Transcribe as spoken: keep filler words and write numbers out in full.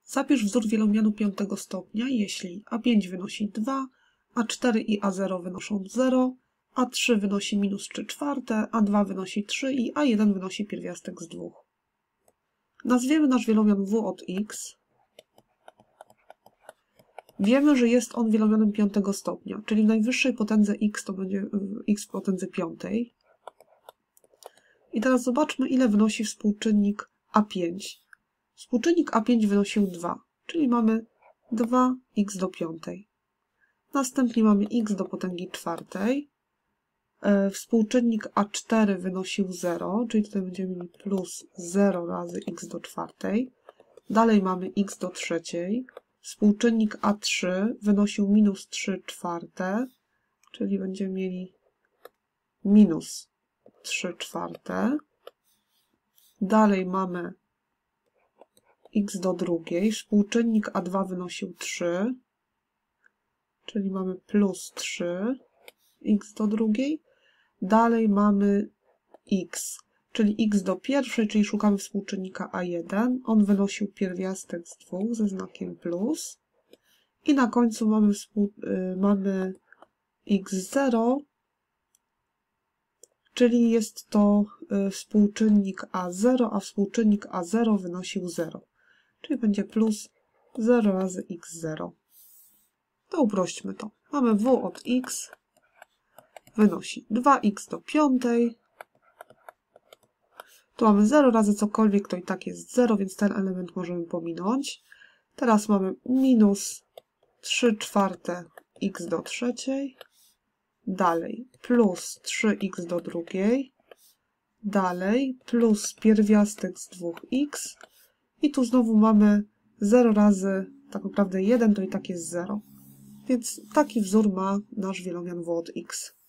Zapisz wzór wielomianu piątego stopnia, jeśli a pięć wynosi dwa, a cztery i a zero wynoszą zero, a trzy wynosi minus trzy czwarte, a dwa wynosi trzy i a jeden wynosi pierwiastek z dwóch. Nazwiemy nasz wielomian w od x. Wiemy, że jest on wielomianem piątego stopnia, czyli w najwyższej potędze x to będzie x w potędze piątej. I teraz zobaczmy, ile wynosi współczynnik a pięć. Współczynnik a pięć wynosił dwa, czyli mamy dwa x do piątej. Następnie mamy x do potęgi czwartej. Współczynnik a cztery wynosił zero, czyli tutaj będziemy mieli plus zero razy x do czwartej. Dalej mamy x do trzeciej. Współczynnik a trzy wynosił minus trzy czwarte, czyli będziemy mieli minus trzy czwarte. Dalej mamy x do drugiej. Współczynnik a dwa wynosił trzy, czyli mamy plus trzy x do drugiej. Dalej mamy x, czyli x do pierwszej, czyli szukamy współczynnika a jeden. On wynosił pierwiastek z dwóch ze znakiem plus. I na końcu mamy, współ, y, mamy x zero, czyli jest to y, współczynnik a zero, a współczynnik a zero wynosił zero. Czyli będzie plus zero razy x zero. To uprośćmy to. Mamy w od x wynosi dwa x do piątej. Tu mamy zero razy cokolwiek, to i tak jest zero, więc ten element możemy pominąć. Teraz mamy minus trzy czwarte x do trzeciej. Dalej plus trzy x do drugiej. Dalej plus pierwiastek z dwóch x. I tu znowu mamy zero razy, tak naprawdę jeden, to i tak jest zero. Więc taki wzór ma nasz wielomian w od x.